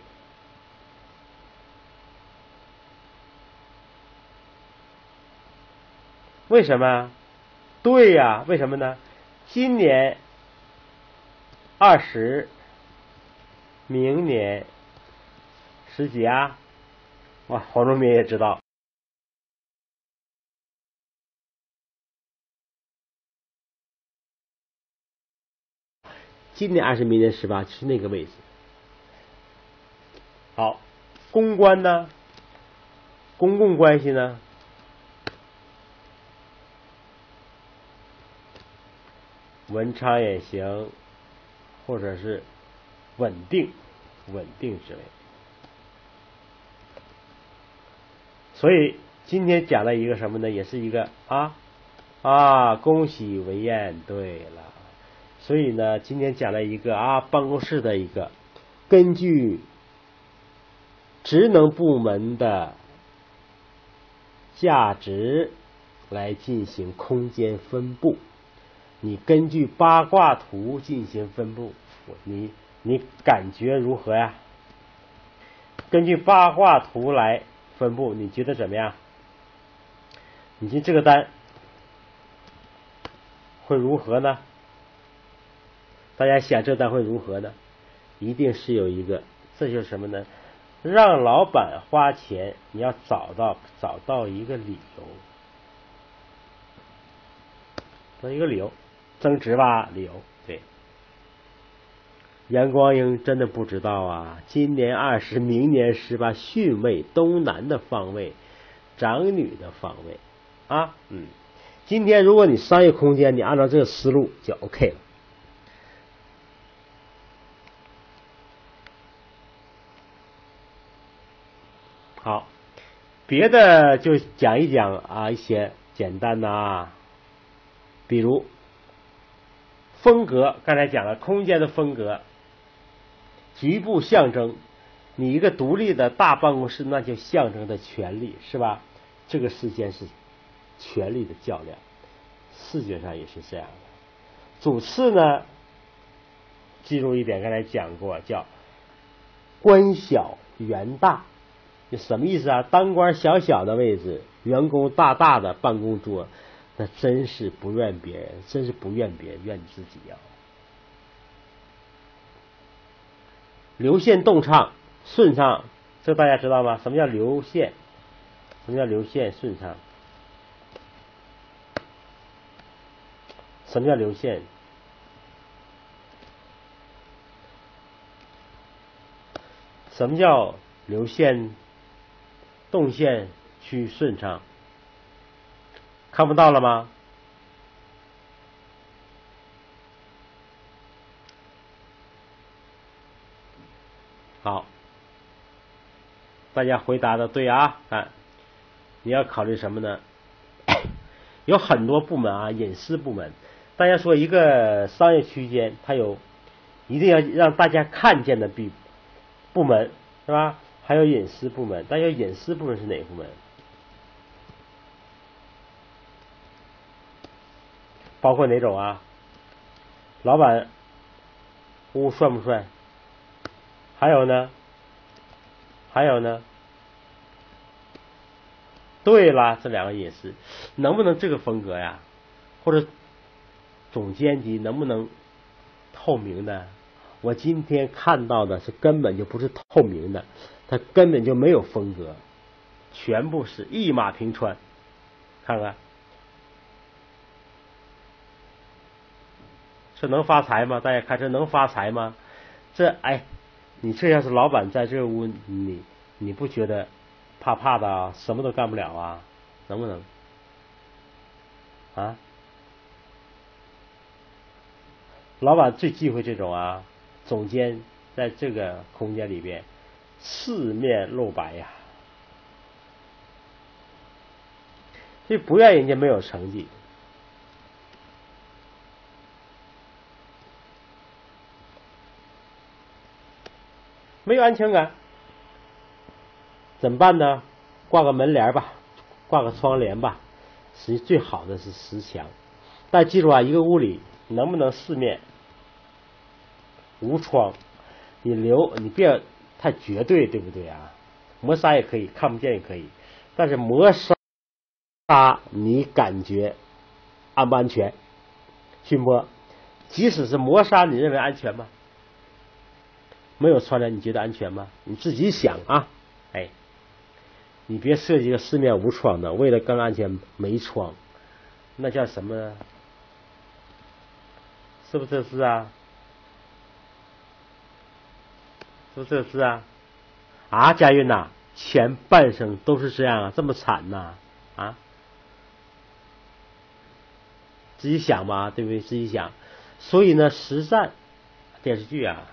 为什么？对呀，为什么呢？今年20，明年10几啊？哇，黄忠明也知道。今年20，明年18是那个位置。好，公关呢？公共关系呢？文昌也行，或者是稳定之类。所以今天讲了一个什么呢？也是一个恭喜为燕。对了，所以呢，今天讲了一个办公室的一个根据职能部门的价值来进行空间分布。你根据八卦图进行分布，你感觉如何呀？根据八卦图来分布，你觉得怎么样？你进这个单会如何呢？大家想这单会如何呢？一定是有一个，这就是什么呢？让老板花钱，你要找到一个理由，增值吧，理由。对，杨光英真的不知道啊，今年20，明年18，巽位东南的方位，长女的方位今天如果你商业空间，你按照这个思路就 OK 了。好，别的就讲一讲一些简单的比如风格，刚才讲了空间的风格，局部象征，你一个独立的大办公室，那就象征着权力，是吧？这个事件是权力的较量，视觉上也是这样的。主次呢，记住一点，刚才讲过，叫官小员大。什么意思啊？当官小小的位置，员工大大的办公桌，那真是不怨别人，真是不怨别人，怨自己啊。流线动畅顺畅，这大家知道吗？什么叫流线？什么叫流线顺畅？什么叫流线？什么叫流线动线去顺畅？看不到了吗？ 大家回答的对啊，看你要考虑什么呢？有很多部门啊，隐私部门。大家说一个商业区间，它有一定要让大家看见的部门是吧？还有隐私部门。大家隐私部门是哪个部门？包括哪种啊？老板帅不帅？还有呢？对啦，这两个隐私能不能这个风格呀？或者总监级能不能透明的？我今天看到的是根本就不是透明的，它根本就没有风格，全部是一马平川。看看这能发财吗？大家看这能发财吗？你这要是老板在这屋，你不觉得怕怕的啊？什么都干不了啊？能不能啊？老板最忌讳这种啊，总监在这个空间里边四面露白呀，所以不愿意人家没有成绩。没有安全感怎么办呢？挂个门帘吧，挂个窗帘吧。实际最好的是实墙，但记住啊，一个屋里能不能四面无窗？你别太绝对，对不对啊？磨砂也可以，看不见也可以，但是磨砂你感觉安不安全？去摸，即使是磨砂，你认为安全吗？没有窗帘，你觉得安全吗？你自己想啊，你别设计个四面无窗的，为了更安全没窗，那叫什么呢？是不是这是啊？是不是这是啊？啊，佳韵呐，前半生都是这样啊，这么惨呐啊！自己想吧，对不对？自己想。所以呢，实战电视剧啊。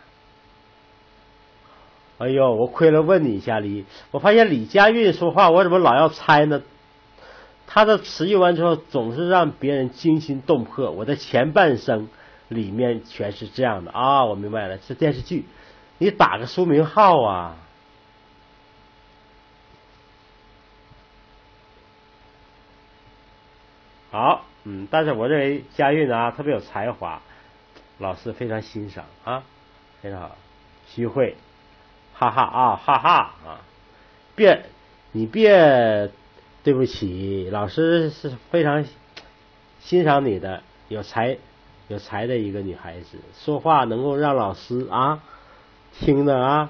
哎呦，我亏了问你一下我发现李佳韵说话，我怎么老要猜呢？他的词用完之后，总是让别人惊心动魄。我的前半生里面全是这样的啊，我明白了，是电视剧。你打个书名号啊。好，但是我认为佳韵啊特别有才华，老师非常欣赏啊，非常好。徐慧。哈哈啊，哈哈啊！你别对不起，老师是非常欣赏你的，有才的一个女孩子，说话能够让老师啊听的啊，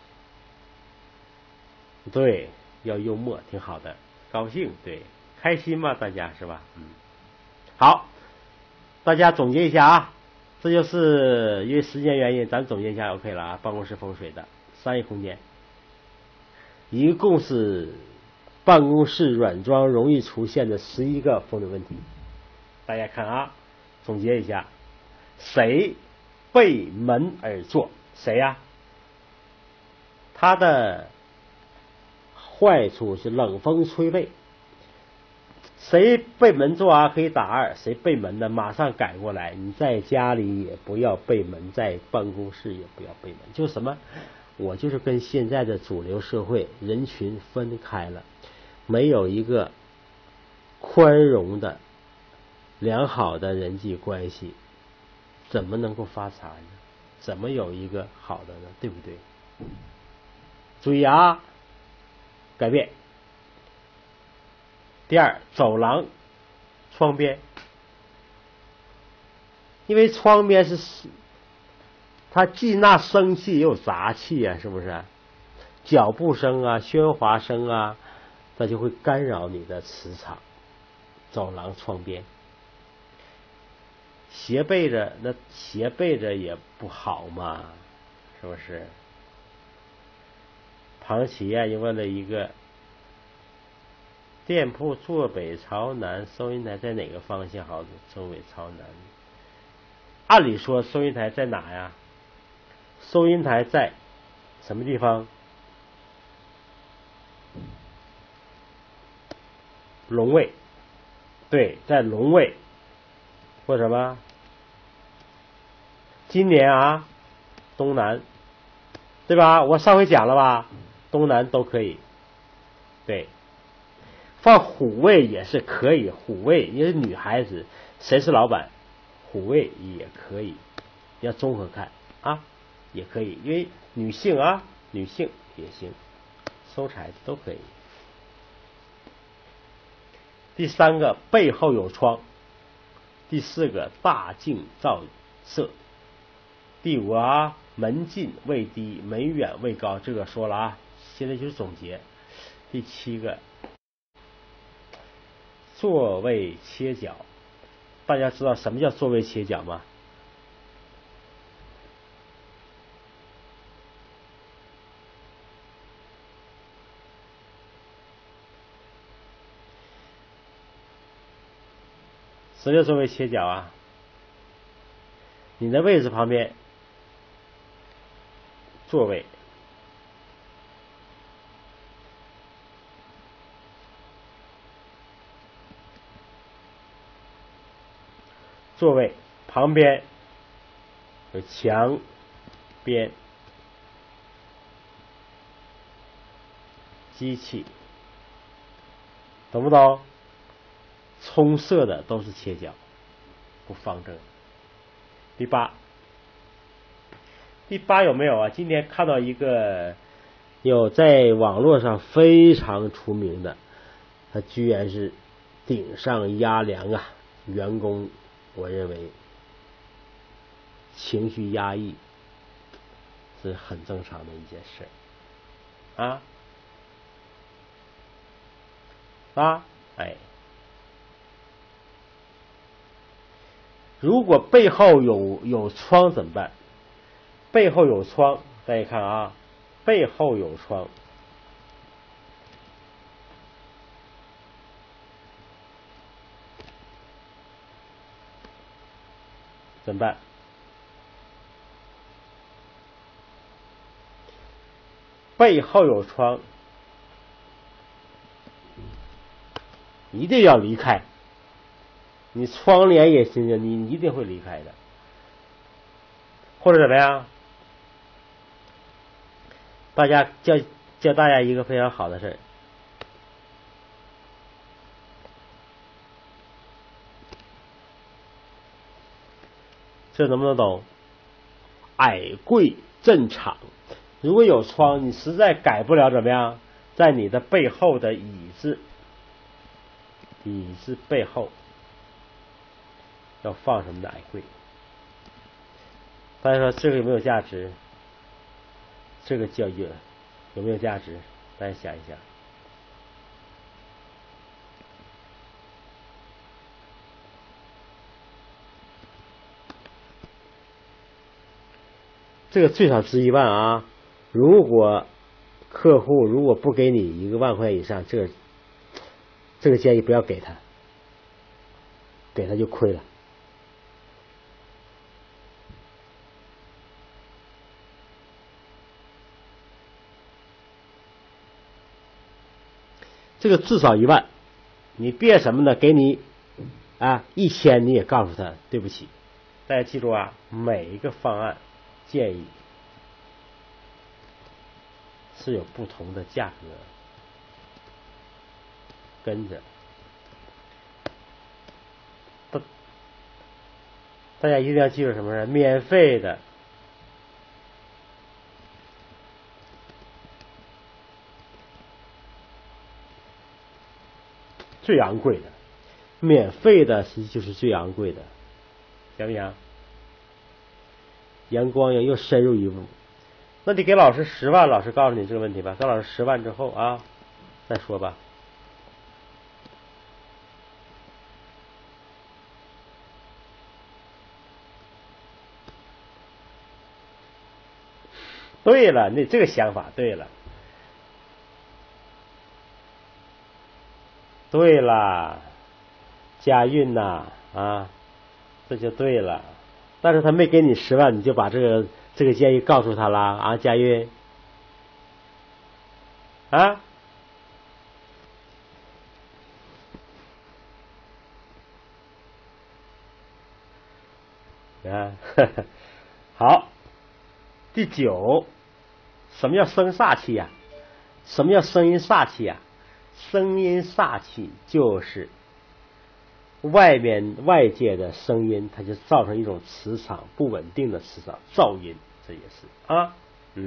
对，要幽默，挺好的，高兴，对，开心嘛，大家是吧？好，大家总结一下啊，这就是因为时间原因，咱总结一下 OK 了啊，办公室风水的。商业空间一共是办公室软装容易出现的11个风水问题。大家看啊，总结一下，谁背门而坐？谁呀？他的坏处是冷风吹背。谁背门坐啊？可以打2。谁背门的，马上改过来。你在家里也不要背门，在办公室也不要背门。就什么？我就是跟现在的主流社会人群分开了，没有一个宽容的良好的人际关系，怎么能够发财呢？怎么有一个好的呢？对不对？注意啊，改变。第2，走廊窗边，因为窗边是它既纳生气也有杂气啊，是不是？脚步声啊，喧哗声啊，它就会干扰你的磁场。走廊窗边，斜背着也不好嘛，是不是？庞奇啊，又问了一个，店铺坐北朝南，收银台在哪个方向好？坐北朝南。按理说收银台在哪呀？收银台在什么地方？ 龙位，对，在龙位或什么？今年啊，东南，对吧？我上回讲了吧，东南都可以。对，放虎位也是可以，虎位因为女孩子，谁是老板，虎位也可以，要综合看啊，也可以，因为女性啊，女性也行，收财都可以。第三个背后有窗，第四个大镜照射，第五啊门近位低，门远位高，这个说了啊，现在就是总结。第七个座位切角，大家知道什么叫座位切角吗？什么叫座位切角啊？你的位置旁边座位，座位旁边有墙边机器，懂不懂？冲射的都是切角，不方正。第八有没有啊？今天看到一个有在网络上非常出名的，他居然是顶上压梁啊！员工我认为情绪压抑是很正常的一件事哎，如果背后有窗怎么办？背后有窗，大家看啊，背后有窗，怎么办？背后有窗，一定要离开。你窗帘也行，你一定会离开的，或者怎么样？大家教大家一个非常好的事儿，这能不能懂？矮柜镇场，如果有窗，你实在改不了，怎么样？在你的背后的椅子背后要放什么的矮柜？大家说这个有没有价值？这个教育有没有价值？大家想一想。这个最少值1万啊！如果客户如果不给你1万块以上，这个建议不要给他，给他就亏了。这个至少1万，你别什么呢？给你1000，你也告诉他对不起。大家记住啊，每一个方案建议是有不同的价格，跟着大家一定要记住什么呢？免费的最昂贵的，免费的实际就是最昂贵的，想不想？阳光又深入一步，那你给老师10万，老师告诉你这个问题吧。给老师10万之后啊，再说吧。对了，你这个想法对了。对了，家运呐这就对了。但是他没给你10万，你就把这个建议告诉他啦家运啊，好，第9，什么叫生煞气呀？什么叫声音煞气呀？声音煞气就是外界的声音，它就造成一种磁场不稳定的磁场噪音，这也是啊，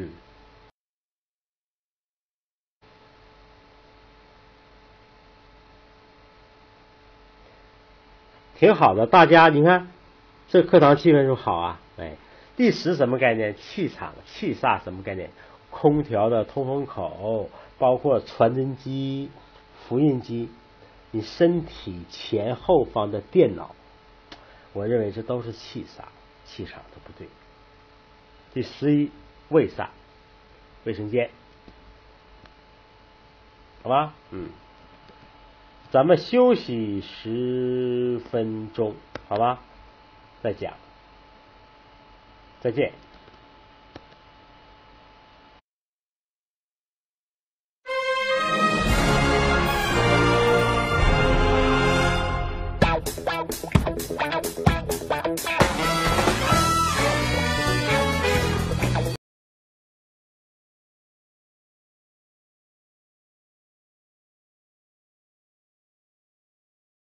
挺好的。大家你看这课堂气氛就好啊。第10什么概念？气场气煞什么概念？空调的通风口，包括传真机、复印机，你身体前后方的电脑，我认为这都是气煞，气场都不对。第11卫煞，卫生间，好吧？咱们休息10分钟，好吧？再讲，再见。